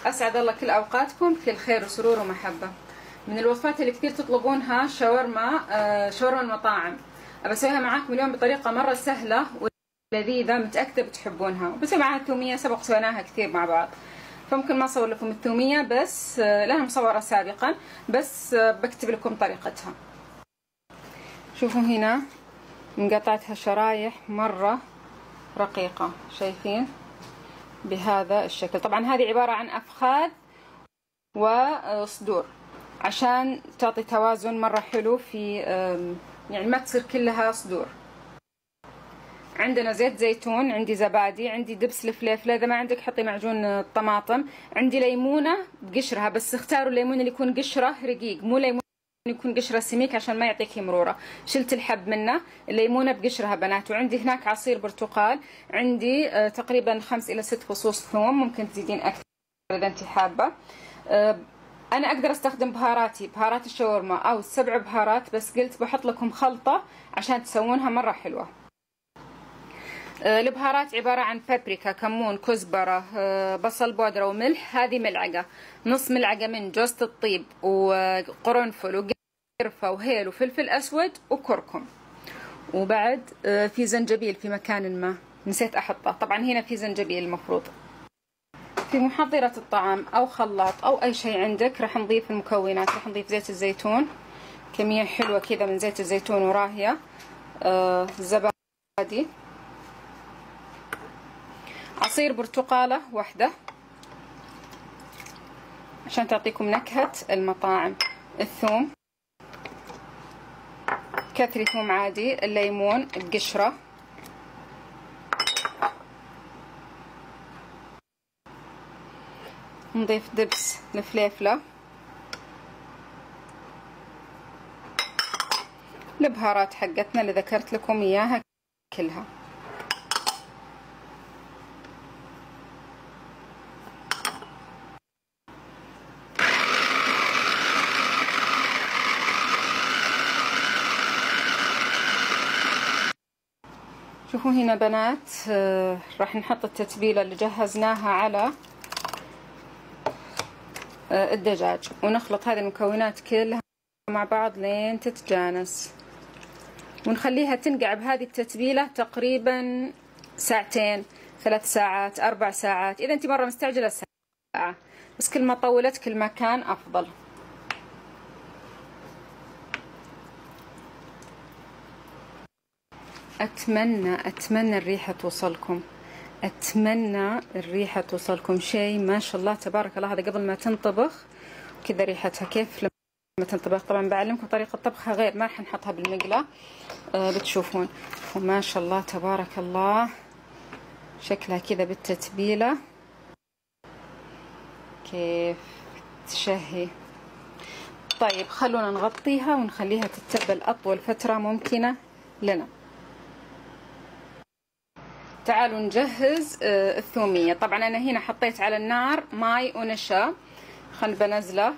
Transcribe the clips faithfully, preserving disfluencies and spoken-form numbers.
أسعد الله كل أوقاتكم بكل خير وسرور ومحبة. من الوصفات اللي كثير تطلبونها شاورما آه شاورما المطاعم. بسويها معاكم اليوم بطريقة مرة سهلة ولذيذة، متأكدة بتحبونها. وبسوي معاها الثومية، سبق سويناها كثير مع بعض، فممكن ما أصور لكم الثومية بس آه لها مصورة سابقا، بس آه بكتب لكم طريقتها. شوفوا هنا مقطعتها شرايح مرة رقيقة، شايفين بهذا الشكل. طبعا هذه عبارة عن أفخاذ وصدور عشان تعطي توازن مرة حلو في يعني ما تصير كلها صدور. عندنا زيت زيتون، عندي زبادي، عندي دبس الفليفلة، إذا ما عندك حطي معجون الطماطم، عندي ليمونة بقشرها، بس اختاروا الليمون اللي يكون قشره رقيق، مو ليمون يكون قشره سميك عشان ما يعطيكي مرورة. شلت الحب منه، الليمونة بقشرها بنات. وعندي هناك عصير برتقال، عندي آه تقريبا خمس إلى ست فصوص ثوم، ممكن تزيدين أكثر إذا أنت حابة. آه أنا أقدر أستخدم بهاراتي، بهارات الشاورما أو السبع بهارات، بس قلت بحط لكم خلطة عشان تسوونها مرة حلوة. آه البهارات عبارة عن بابريكا، كمون، كزبرة، آه بصل بودرة وملح. هذه ملعقة، نص ملعقة من جوزة الطيب وقرنفل وقرفة وهيل وفلفل أسود وكركم. وبعد آه في زنجبيل في مكان ما نسيت أحطه، طبعا هنا في زنجبيل المفروض. في محضرة الطعام أو خلاط أو أي شيء عندك راح نضيف المكونات. راح نضيف زيت الزيتون، كمية حلوة كذا من زيت الزيتون وراهية، آه زبادي، عصير برتقالة واحدة عشان تعطيكم نكهة المطاعم، الثوم، كثري ثوم عادي، الليمون بقشرة، نضيف دبس الفليفلة، البهارات حقتنا اللي ذكرت لكم إياها كلها. شوفوا هنا بنات آه راح نحط التتبيلة اللي جهزناها على آه الدجاج، ونخلط هذه المكونات كلها مع بعض لين تتجانس، ونخليها تنقع بهذه التتبيلة تقريبا ساعتين، ثلاث ساعات، أربع ساعات. إذا أنت مرة مستعجلة ساعة، بس كل ما طولت كل ما كان أفضل. أتمنى أتمنى الريحة توصلكم، أتمنى الريحة توصلكم. شيء ما شاء الله تبارك الله. هذا قبل ما تنطبخ كذا ريحتها كيف لما تنطبخ. طبعا بعلمكم طريقة طبخها غير، ما راح نحطها بالمقلاة آه بتشوفون. وما شاء الله تبارك الله شكلها كذا بالتتبيلة كيف تشهي. طيب خلونا نغطيها ونخليها تتبل أطول فترة ممكنة لنا. تعالوا نجهز الثومية. طبعا أنا هنا حطيت على النار ماي ونشا، خل بنزله.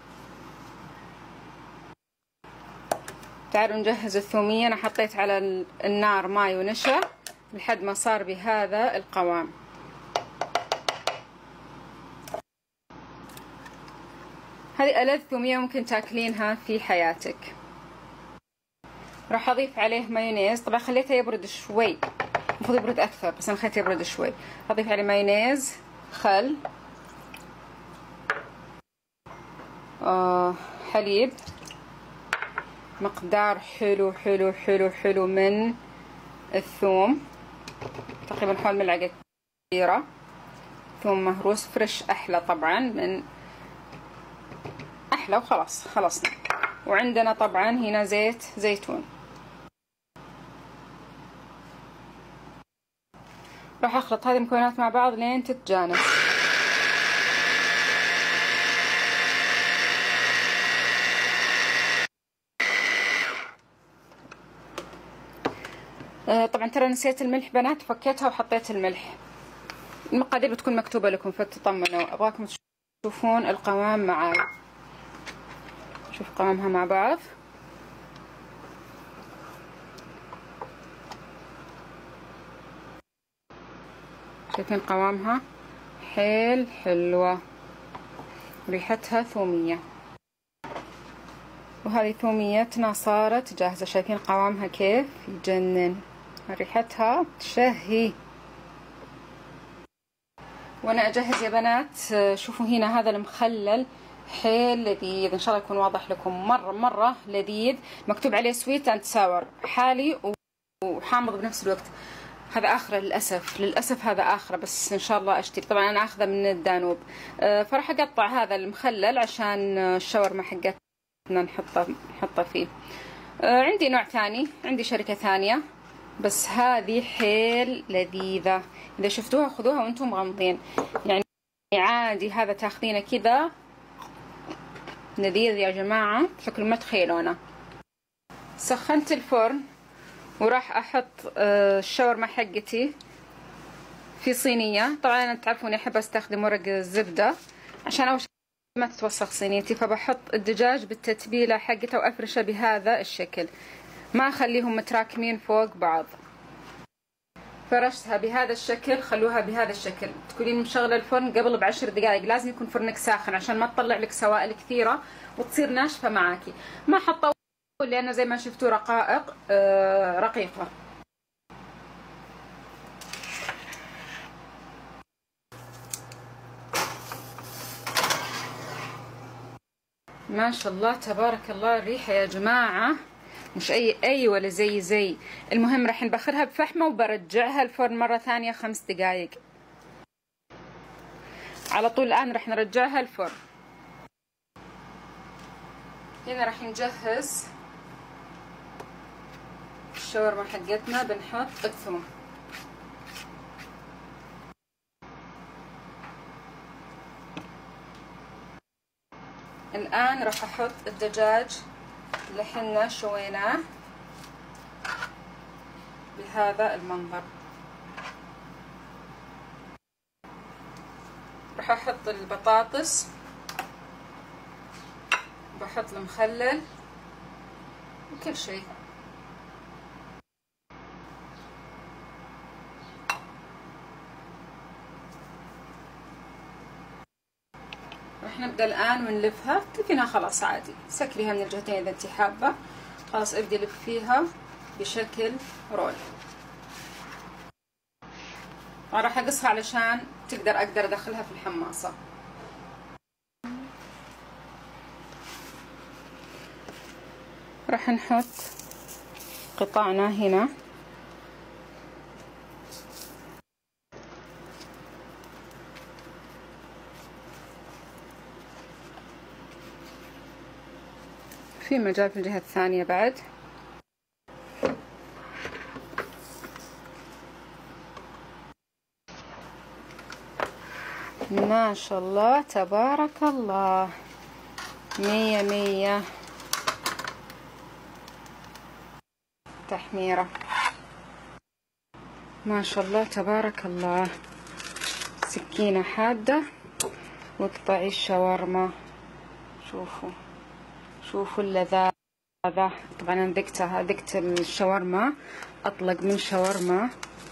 تعالوا نجهز الثومية. أنا حطيت على النار ماي ونشا لحد ما صار بهذا القوام. هذه ألذ ثومية ممكن تاكلينها في حياتك. راح أضيف عليه مايونيز، طبعا خليته يبرد شوي، المفروض يبرد أكثر بس أنا خليته يبرد شوي. أضيف عليه مايونيز، خل، آه حليب، مقدار حلو حلو حلو حلو من الثوم، تقريبا حول ملعقة كبيرة ثوم مهروس فريش، أحلى طبعا من أحلى. وخلاص خلصنا. وعندنا طبعا هنا زيت زيتون. راح أخلط هذه المكونات مع بعض لين تتجانس. آه طبعا ترى نسيت الملح بنات، فكيتها وحطيت الملح. المقادير بتكون مكتوبة لكم فتطمنوا. أبغاكم تشوفون القوام معاي. شوف قوامها مع بعض. شايفين قوامها حيل حلوة. ريحتها ثومية. وهذه ثوميتنا صارت جاهزة، شايفين قوامها كيف يجنن، ريحتها تشهي. وانا اجهز يا بنات. شوفوا هنا هذا المخلل حيل لذيذ، ان شاء الله يكون واضح لكم، مرة مرة لذيذ، مكتوب عليه سويت اند ساور، حالي وحامض بنفس الوقت. هذا اخره للاسف، للاسف هذا اخره، بس ان شاء الله اشتري. طبعا انا اخذه من الدانوب. فراح اقطع هذا المخلل عشان الشاورما حقتنا نحطه نحطه فيه. عندي نوع ثاني، عندي شركة ثانية، بس هذه حيل لذيذة. إذا شفتوها خذوها وأنتم مغمضين، يعني عادي هذا تاخذينه كذا لذيذ يا جماعة، شكل ما تخيلونه. سخنت الفرن وراح أحط الشاورما حقتي في صينية. طبعا أنا تعرفوني أحب أستخدم ورق الزبدة عشان أول شيء ما تتوسخ صينيتي، فبحط الدجاج بالتتبيلة حقته وأفرشه بهذا الشكل، ما أخليهم متراكمين فوق بعض. فرشتها بهذا الشكل، خلوها بهذا الشكل. تكونين مشغلة الفرن قبل بعشر دقائق، لازم يكون فرنك ساخن عشان ما تطلع لك سوائل كثيرة وتصير ناشفة معاكي. ما حطوا لأنه زي ما شفتوا رقائق آه رقيقة. ما شاء الله تبارك الله الريحة يا جماعة، مش اي اي ولا زي زي. المهم راح نبخرها بفحمة وبرجعها الفرن مرة ثانية خمس دقايق على طول. الآن راح نرجعها الفرن. هنا راح نجهز الشاورما حقتنا، بنحط الثوم. الآن راح أحط الدجاج اللي حنا شويناه بهذا المنظر. راح أحط البطاطس، بحط المخلل وكل شيء. راح نبدأ الآن ونلفها. تلفينها خلاص عادي، سكريها من الجهتين إذا أنت حابة. خلاص ابدي لفيها بشكل رول. راح أقصها علشان تقدر أقدر أدخلها في الحماصة. راح نحط قطعنا هنا. في مجال في الجهة الثانية بعد. ما شاء الله تبارك الله، مية مية تحميرة. ما شاء الله تبارك الله. سكينة حادة وقطعي الشاورما. شوفوا شوفوا اللذاذة. طبعا انا ذقتها، ذقت الشاورما اطلق من شاورما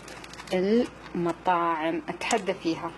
المطاعم، اتحدى فيها.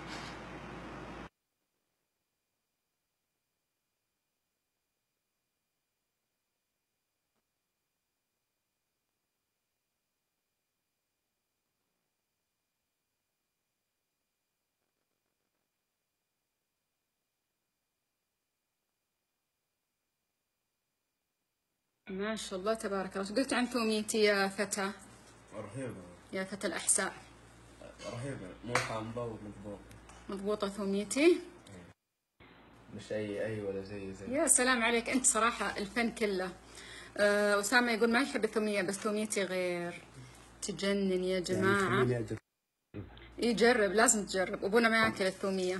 ما شاء الله تبارك الله. قلت عن ثوميتي يا فتى؟ رهيبة يا فتى الأحساء. رهيبة، مو حامضة ومضبوطة. مضبوطة ثوميتي؟ مش أي أي ولا زي زي. يا سلام عليك أنت صراحة، الفن كله. أه أسامة يقول ما يحب الثومية، بس ثوميتي غير، تجنن يا جماعة. يعني يجرب، لازم تجرب. أبونا ما ياكل الثومية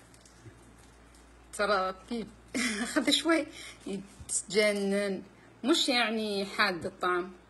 ترى، في خذ شوي يتجنن، مش يعني حاد الطعم.